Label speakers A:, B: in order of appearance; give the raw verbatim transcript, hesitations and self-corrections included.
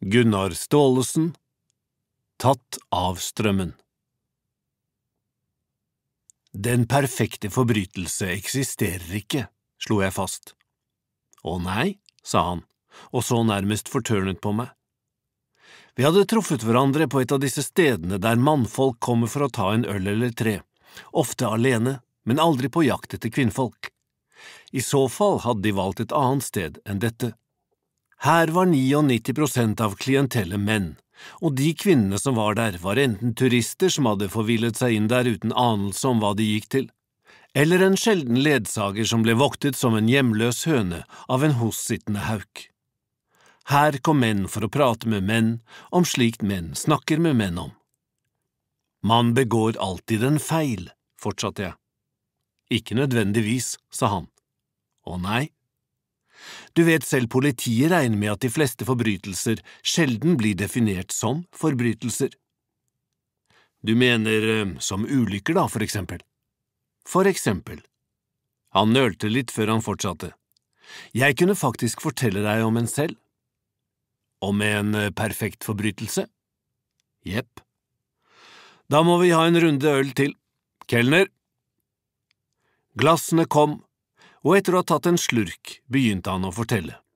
A: Gunnar Staalesen, Tatt av strømmen. Den perfekte forbrytelse eksisterer ikke, slo jeg fast. Å nei, sa han, og så nærmest fortørnet på meg. Vi hadde truffet hverandre på et av disse stedene der mannfolk kommer for å ta en øl eller tre, ofte alene, men aldri på jakt etter kvinnfolk. I så fall hadde de valgt et annet sted enn dette. Her var nittini prosent av klientellet menn, og de kvinnene som var der var enten turister som hadde forvillet seg inn der uten anelse om hva de gikk til, eller en sjelden ledsager som ble voktet som en hjemløs høne av en hossittende hauk. Her kom menn for å prate med menn om slikt menn snakker med menn om. Man begår alltid en feil, fortsatte jeg. Ikke nødvendigvis, sa han. Å nei? Du vet selv politiet regner med at de fleste forbrytelser sjelden blir definert som forbrytelser. Du mener eh, som ulykker da, for eksempel? For eksempel. Han nølte litt før han fortsatte. Jeg kunne faktisk fortelle deg om en selv. Om en eh, perfekt forbrytelse? Jepp. Da må vi ha en runde øl til. Kelner! Glassene kom, og etter å ha tatt en slurk begynte han å fortelle.